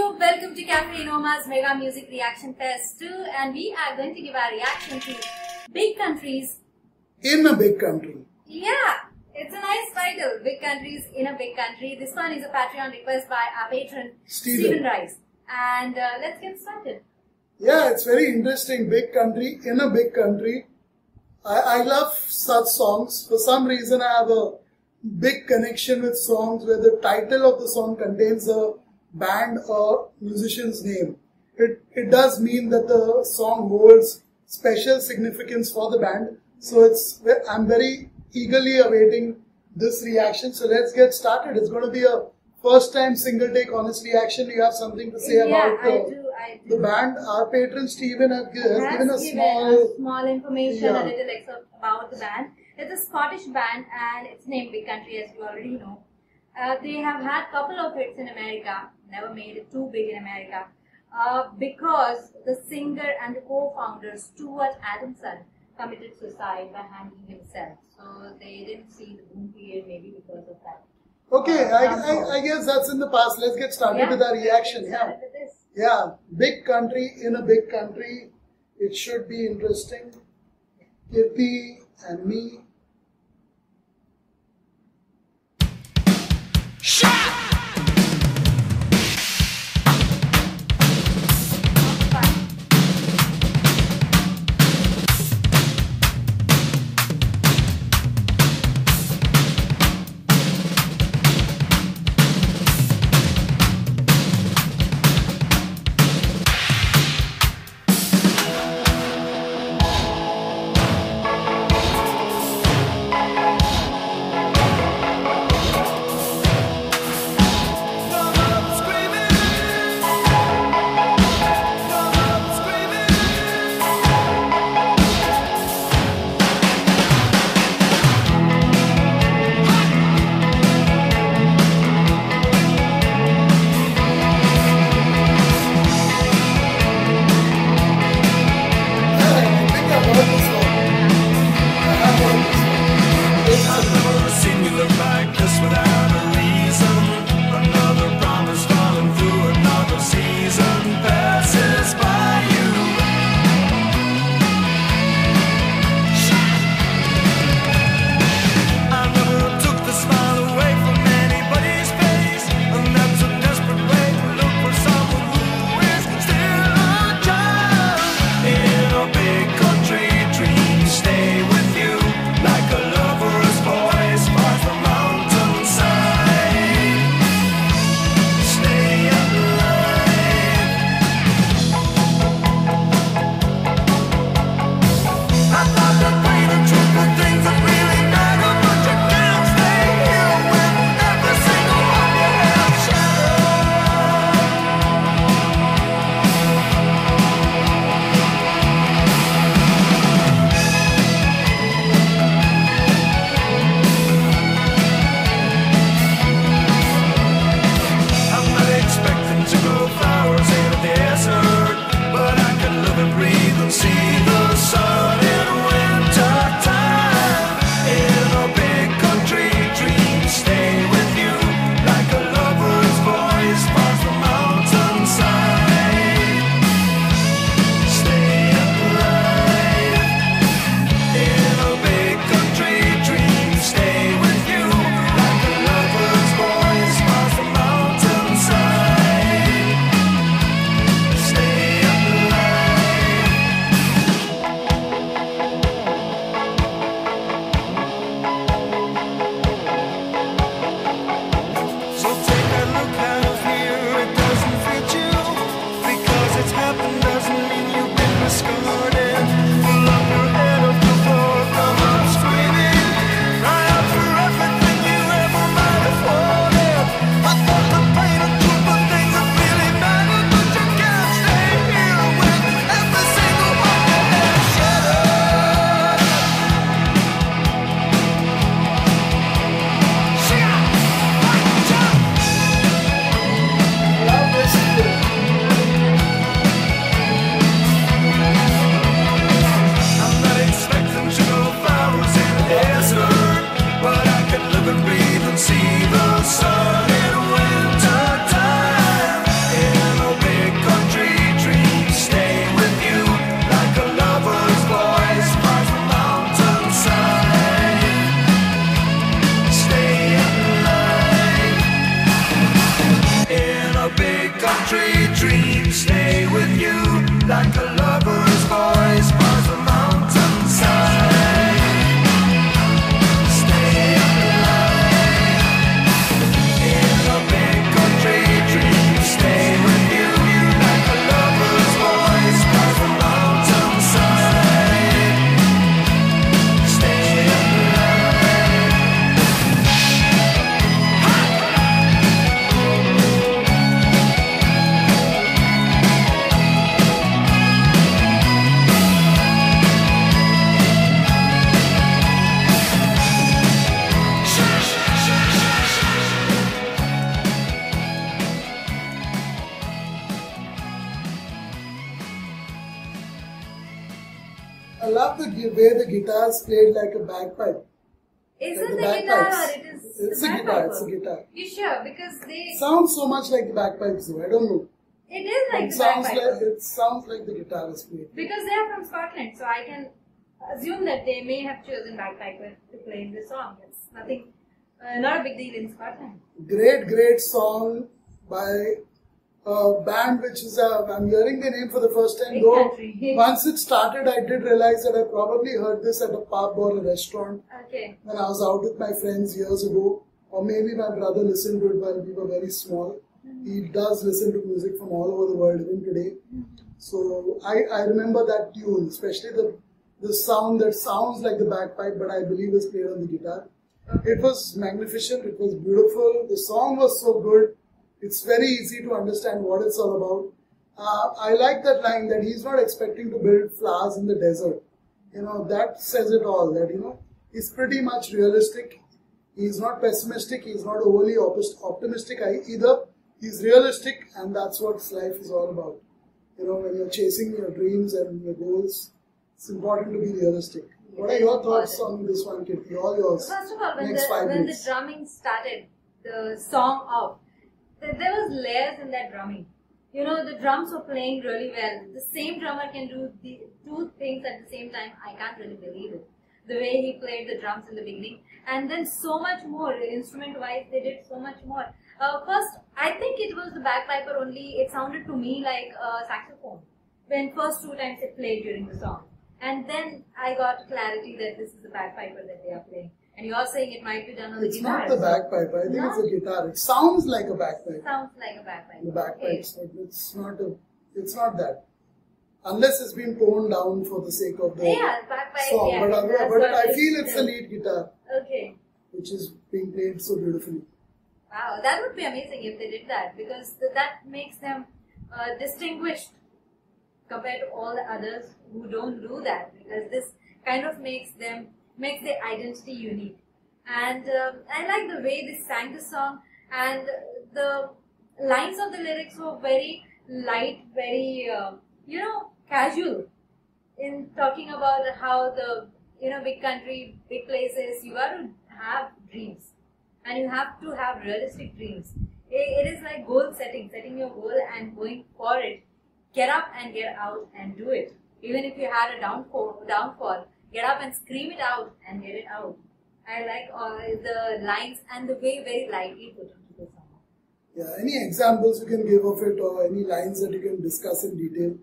you, welcome to Cafe Enoma's Mega Music Reaction Fest 2, and we are going to give our reaction to Big Countries in a Big Country. Yeah, it's a nice title, Big Countries in a Big Country. This one is a Patreon request by our patron Stephen Rice. And let's get started. Yeah, it's very interesting, Big Country in a Big Country. I love such songs. For some reason I have a big connection with songs where the title of the song contains a band or musician's name. It does mean that the song holds special significance for the band. So I'm very eagerly awaiting this reaction. So let's get started. It's going to be a first time single take honest reaction. You have something to say about the band? Our patron Stephen has given a small information, a little excerpt about the band. It's a Scottish band and it's named Big Country, as you already know. They have had a couple of hits in America, never made it too big in America, because the singer and the co-founder Stuart Adamson committed suicide by hanging himself. So they didn't see the boom period maybe because of that. Okay, I guess that's in the past. Let's get started with our reaction. Yeah, Big Country in a Big Country. It should be interesting. Kirti and me. love the way the guitar is played like a bagpipe. Is Like it the the guitar or bagpipes. it is It's the a guitar. bagpiper? It's a guitar. You sure? Because they... Sounds so much like the bagpipes though. I don't know. It is like It the sounds bagpiper. like it sounds like the guitar is played. Because they are from Scotland, so I can assume that they may have chosen bagpiper to play in this song. It's nothing, not a big deal in Scotland. Great song by a band which is I'm hearing the name for the first time. Big Though country. once it started, I did realize that I probably heard this at a pub or a restaurant Okay. when I was out with my friends years ago, or maybe my brother listened to it while we were very small. He does listen to music from all over the world even today. So I remember that tune, especially the sound that sounds like the bagpipe, but I believe is played on the guitar. It was magnificent, it was beautiful, the song was so good, it's very easy to understand what it's all about. I like that line that he's not expecting to build flowers in the desert. You know, that says it all, that, you know, he's pretty much realistic. He's not pessimistic, he's not overly optimistic either. He's realistic, and that's what life is all about. You know, when you're chasing your dreams and your goals, it's important to be realistic. What are your thoughts on this one, Kirti? All yours. First of all, when Next 5 the minutes. drumming started, the song off, there was layers in that drumming. You know, the drums were playing really well. The same drummer can do the two things at the same time. I can't really believe it. The way he played the drums in the beginning, and then so much more instrument-wise, they did so much more. First, I think it was the bagpiper only. It sounded to me like a saxophone when first 2 times it played during the song, and then I got clarity that this is the bagpiper that they are playing. And you are saying it might be done on the It's guitar. not the bagpipe. I think No? it's a guitar. It sounds like a bagpipe. Sounds like a bagpiper. The bagpipes, but it's not that. Unless it's been toned down for the sake of the Yeah, bagpipe. song. Yeah, But that's but what I it feel is. it's the lead guitar, Okay. which is being played so beautifully. Wow, that would be amazing if they did that, because that makes them distinguished compared to all the others who don't do that, because this kind of makes their identity unique. And I like the way they sang the song, and the lines of the lyrics were very light, very casual, in talking about how the big country, big places, you got to have dreams. And you have to have realistic dreams. It is like goal setting your goal and going for it. Get up and get out and do it. Even if you had a downfall, get up and scream it out and get it out. I like the lines and the way very lightly put into the song. Yeah. Any examples you can give of it, or any lines that you can discuss in detail?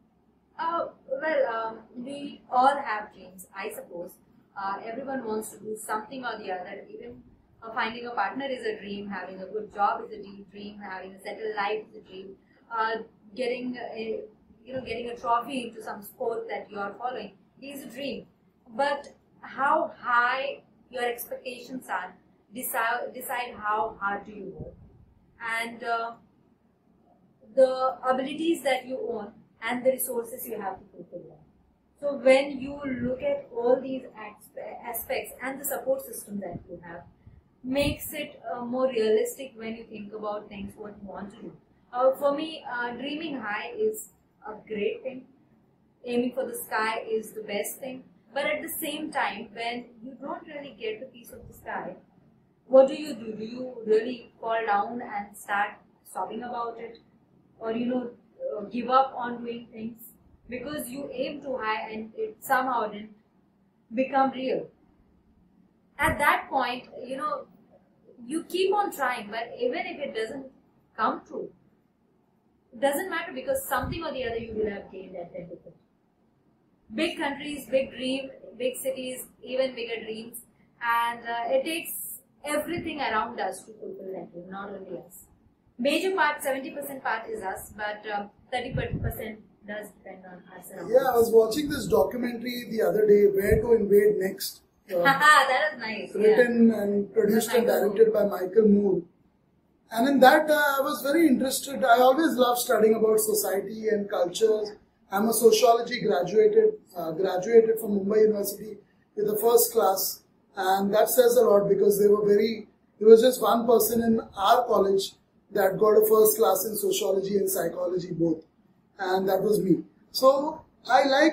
We all have dreams, I suppose. Everyone wants to do something or the other. Even finding a partner is a dream. Having a good job is a dream. Having a settled life is a dream. Getting a trophy into some sport that you are following is a dream. But how high your expectations are decide how hard do you work, and the abilities that you own and the resources you have to fulfill them. So when you look at all these aspects and the support system that you have, makes it more realistic when you think about things, what you want to do. For me, dreaming high is a great thing. Aiming for the sky is the best thing. But at the same time, when you don't really get the piece of the sky, what do? Do you really fall down and start sobbing about it? Or give up on doing things? Because you aim too high and it somehow didn't become real. At that point, you keep on trying, but even if it doesn't come true, it doesn't matter, because something or the other you will have gained at the end of it. Big countries, big dreams, big cities, even bigger dreams, and it takes everything around us to fulfill that dream, not only us. Major part, 70% part is us, but 30% does depend on us. Yeah, I was watching this documentary the other day, Where to Invade Next. That is nice. Written and produced and directed by Michael Moore. And in that, I was very interested. I always love studying about society and cultures. I'm a sociology graduated from Mumbai University with a first class. And that says a lot, because there was just one person in our college that got a first class in sociology and psychology both. And that was me. So I like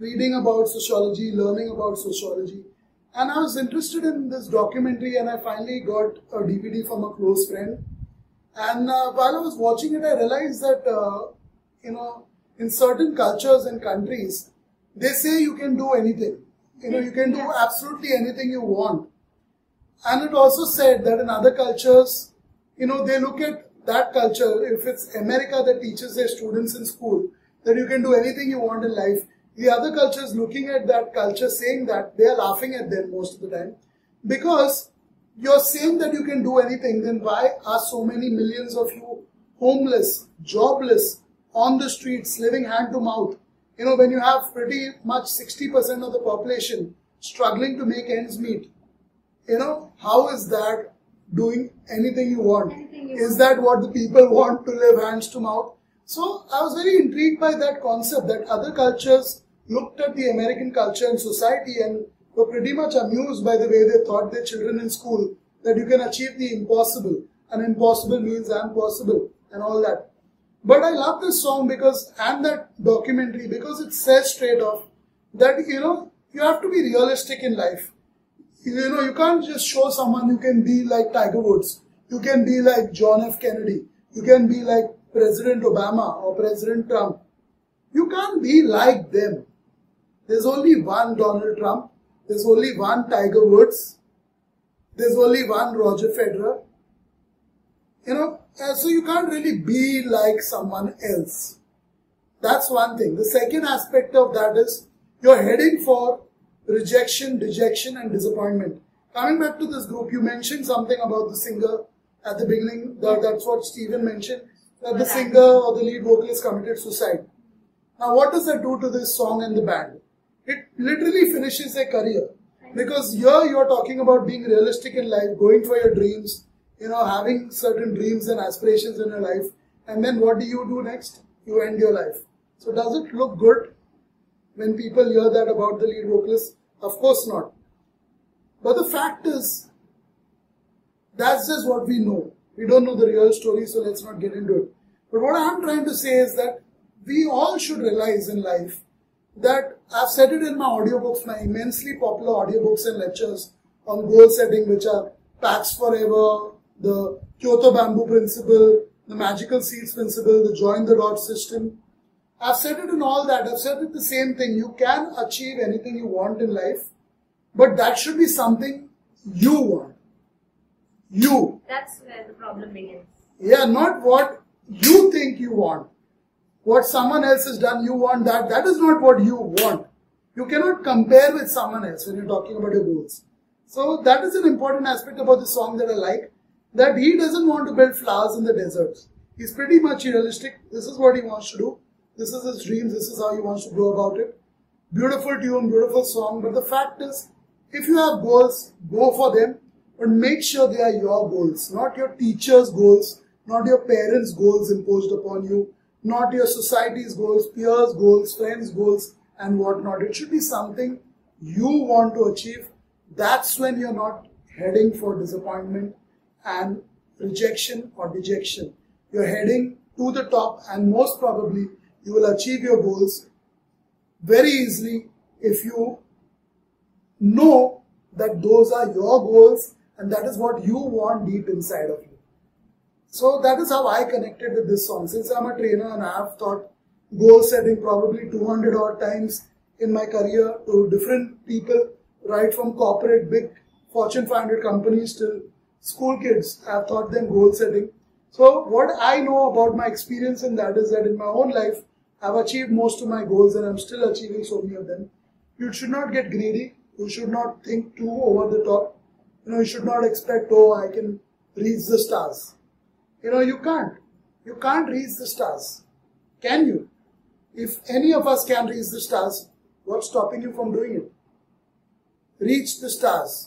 reading about sociology, learning about sociology. And I was interested in this documentary, and I finally got a DVD from a close friend. And while I was watching it, I realized that, in certain cultures and countries, they say you can do anything. You can do absolutely anything you want. And it also said that in other cultures, they look at that culture. If it's America that teaches their students in school that you can do anything you want in life, the other cultures looking at that culture saying that, they are laughing at them most of the time. Because you're saying that you can do anything, then why are so many millions of you homeless, jobless, on the streets, living hand to mouth? When you have pretty much 60% of the population struggling to make ends meet, how is that doing anything you want? Is that what the people want, to live hands to mouth? So I was very intrigued by that concept, that other cultures looked at the American culture and society and were pretty much amused by the way they taught their children in school that you can achieve the impossible, and impossible means I'm possible and all that. But I love this song and that documentary because it says straight off that, you have to be realistic in life. You can't just show someone you can be like Tiger Woods. You can be like John F. Kennedy. You can be like President Obama or President Trump. You can't be like them. There's only one Donald Trump. There's only one Tiger Woods. There's only one Roger Federer. So you can't really be like someone else. That's one thing. The second aspect of that is you're heading for rejection, dejection and disappointment. Coming back to this group, you mentioned something about the singer at the beginning. That's what Stephen mentioned, that the singer or the lead vocalist committed suicide. Now what does that do to this song and the band? It literally finishes their career. Because here you're talking about being realistic in life, going for your dreams, having certain dreams and aspirations in your life. And then what do you do next? You end your life. So does it look good when people hear that about the lead vocalist? Of course not. But the fact is, that's just what we know. We don't know the real story, so let's not get into it. But what I'm trying to say is that we all should realize in life that I've said it in my audiobooks, my immensely popular audiobooks and lectures on goal setting, which are Pax Forever, the Kyoto Bamboo Principle, the Magical Seeds Principle, the Join the Dots System. I've said it in all that. I've said it the same thing. You can achieve anything you want in life, but that should be something you want. You. That's where the problem begins. Yeah, not what you think you want. What someone else has done, you want that. That is not what you want. You cannot compare with someone else when you're talking about your goals. So that is an important aspect about the song that I like. That he doesn't want to build flowers in the desert. He's pretty much realistic. This is what he wants to do. This is his dreams. This is how he wants to go about it. Beautiful tune, beautiful song. But the fact is, if you have goals, go for them. But make sure they are your goals. Not your teacher's goals. Not your parents' goals imposed upon you. Not your society's goals, peers' goals, friends' goals and whatnot. It should be something you want to achieve. That's when you're not heading for disappointment and rejection or dejection. You're heading to the top, and most probably you will achieve your goals very easily if you know that those are your goals and that is what you want deep inside of you. So that is how I connected with this song. Since I'm a trainer and I have taught goal setting probably 200 odd times in my career to different people, right from corporate big Fortune 500 companies to school kids, I've taught them goal setting. So what I know about my experience in that is that in my own life, I've achieved most of my goals and I'm still achieving so many of them. You should not get greedy. You should not think too over the top. You should not expect, oh, I can reach the stars. You can't. You can't reach the stars. Can you? If any of us can reach the stars, what's stopping you from doing it? Reach the stars.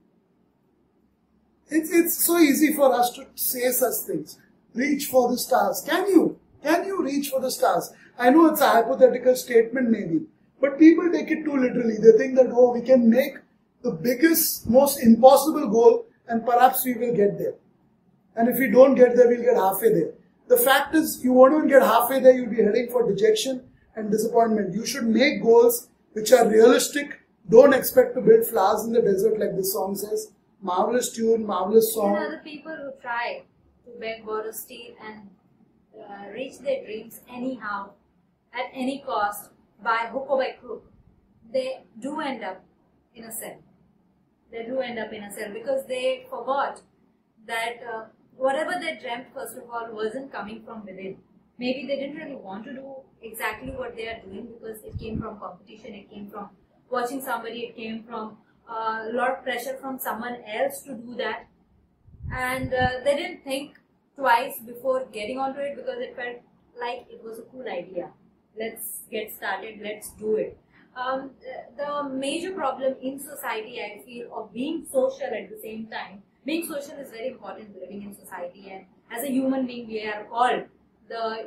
It's so easy for us to say such things. Reach for the stars. Can you? Can you reach for the stars? I know it's a hypothetical statement maybe, but people take it too literally. They think that, oh, we can make the biggest, most impossible goal and perhaps we will get there. And if we don't get there, we'll get halfway there. The fact is, you won't even get halfway there, you'll be heading for dejection and disappointment. You should make goals which are realistic. Don't expect to build flowers in the desert like this song says. Marvelous tune, marvelous song. The people who try to beg, borrow, steal and reach their dreams anyhow, at any cost, by hook or by crook, they do end up in a cell. They do end up in a cell because they forgot that whatever they dreamt, first of all, wasn't coming from within. Maybe they didn't really want to do exactly what they are doing because it came from competition, it came from watching somebody, it came from a lot of pressure from someone else to do that. And they didn't think twice before getting onto it because it felt like it was a cool idea. Let's get started, let's do it. The major problem in society, I feel, of being social at the same time, being social is very important living in society, and as a human being we are called the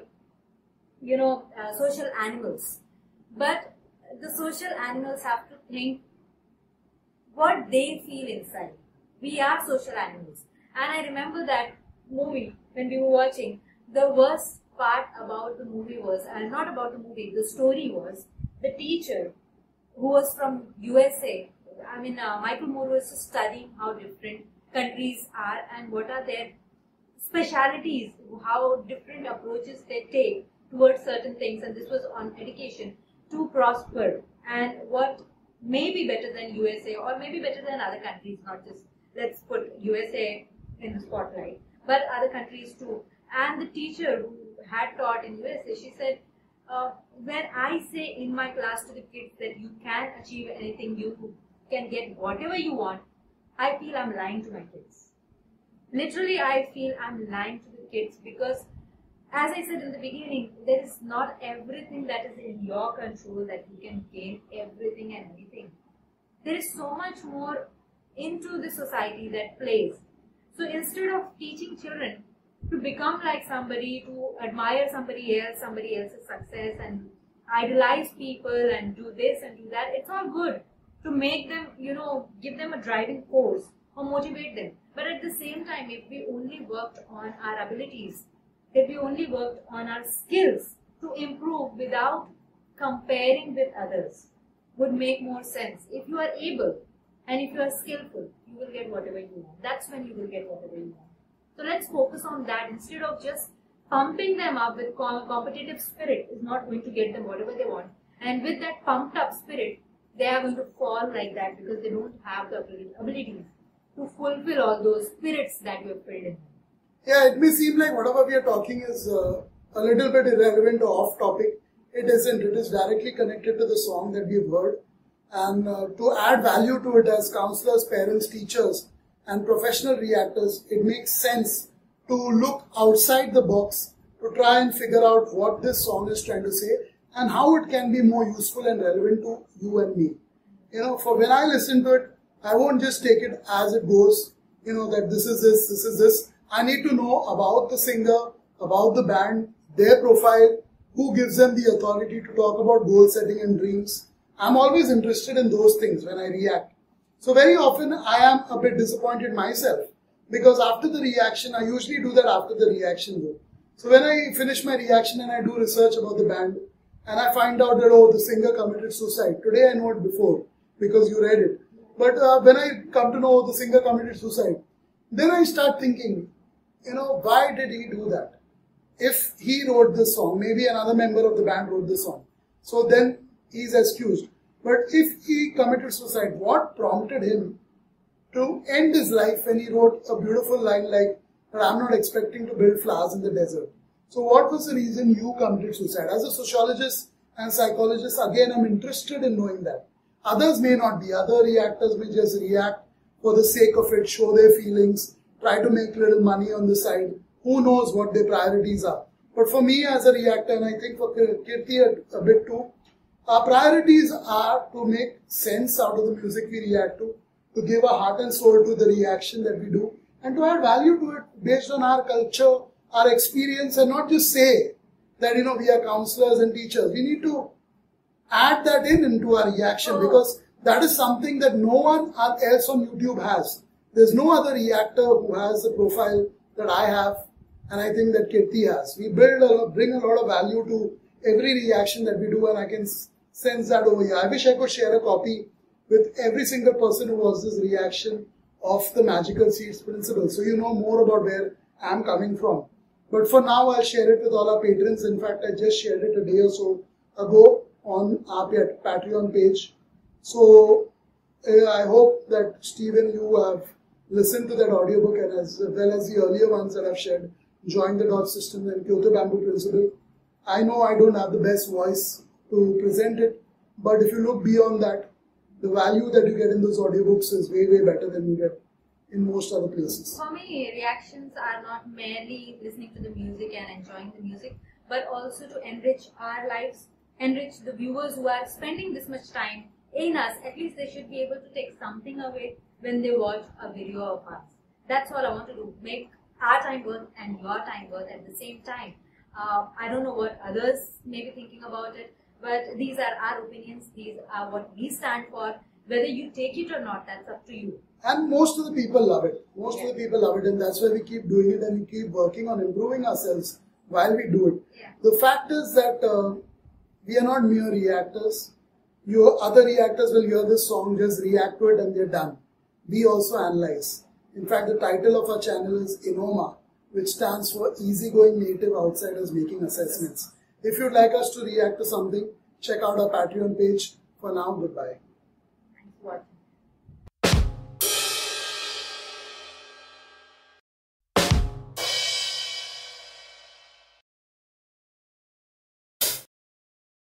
social animals. But the social animals have to think what they feel inside. We are social animals. And I remember that movie when we were watching. The worst part about the movie was, and not about the movie, the story was, the teacher who was from USA. Michael Moore was just studying how different countries are and what are their specialities, how different approaches they take towards certain things, and this was on education to prosper and what may be better than USA or maybe better than other countries, not just let's put USA in the spotlight, but other countries too. And the teacher who had taught in USA, she said, when I say in my class to the kids that you can achieve anything, you can get whatever you want, I feel I'm lying to my kids. Literally, I feel I'm lying to the kids because, as I said in the beginning, there is not everything that is in your control that you can gain everything and anything. There is so much more into the society that plays. So instead of teaching children to become like somebody, to admire somebody else's success and idolize people and do this and do that, it's all good to make them, give them a driving force or motivate them. But at the same time, if we only worked on our abilities, if we only worked on our skills to improve without comparing with others, would make more sense. If you are able and if you are skillful, you will get whatever you want. That's when you will get whatever you want. So let's focus on that instead of just pumping them up with competitive spirit is not going to get them whatever they want. And with that pumped up spirit, they are going to fall like that because they don't have the abilities to fulfill all those spirits that you have filled in them. Yeah, it may seem like whatever we are talking is a little bit irrelevant or off topic. It isn't. It is directly connected to the song that we've heard. And to add value to it as counselors, parents, teachers, and professional reactors, it makes sense to look outside the box to try and figure out what this song is trying to say and how it can be more useful and relevant to you and me. For when I listen to it, I won't just take it as it goes, that this is this, this is this. I need to know about the singer, about the band, their profile, who gives them the authority to talk about goal setting and dreams. I'm always interested in those things when I react. So very often I am a bit disappointed myself because after the reaction, I usually do that after the reaction though. So when I finish my reaction and I do research about the band and I find out that, oh, the singer committed suicide. Today I know it before because you read it. But when I come to know the singer committed suicide, then I start thinking, why did he do that? If he wrote this song, maybe another member of the band wrote this song. So then he's excused. But if he committed suicide, what prompted him to end his life when he wrote a beautiful line like, but I'm not expecting to build flowers in the desert? So what was the reason you committed suicide? As a sociologist and psychologist, again, I'm interested in knowing that. Others may not be. Other reactors may just react for the sake of it, show their feelings, try to make little money on the side. Who knows what their priorities are. But for me as a reactor, and I think for Kirti a bit too, our priorities are to make sense out of the music we react to give a heart and soul to the reaction that we do, and to add value to it based on our culture, our experience, and not just say that, we are counselors and teachers. We need to add that into our reaction because that is something that no one else on YouTube has. There's no other reactor who has the profile that I have, and I think that Kirti has. We bring a lot of value to every reaction that we do, and I can sends that over here. I wish I could share a copy with every single person who watches this reaction of the Magical Seeds Principle, so you know more about where I'm coming from. But for now, I'll share it with all our patrons. In fact, I just shared it a day or so ago on our Patreon page. So I hope that Stephen, you have listened to that audiobook, and as well as the earlier ones that I've shared, Join the Dot System and Kyoto Bamboo Principle. I know I don't have the best voice to present it, but if you look beyond that, the value that you get in those audiobooks is way, way better than you get in most other places. For me, reactions are not merely listening to the music and enjoying the music, but also to enrich our lives, enrich the viewers who are spending this much time in us. At least they should be able to take something away when they watch a video of us. That's all I want to do, make our time worth and your time worth at the same time. I don't know what others may be thinking about it, but these are our opinions, these are what we stand for. Whether you take it or not, that's up to you. And most of the people love it. Most of the people love it, and that's why we keep doing it and we keep working on improving ourselves while we do it. Yeah. The fact is that we are not mere reactors. Your other reactors will hear this song, just react to it and they're done. We also analyze. In fact, the title of our channel is Enoma, which stands for Easygoing Native Outsiders Making Assessments. If you'd like us to react to something, check out our Patreon page. For now, goodbye. Thanks for watching.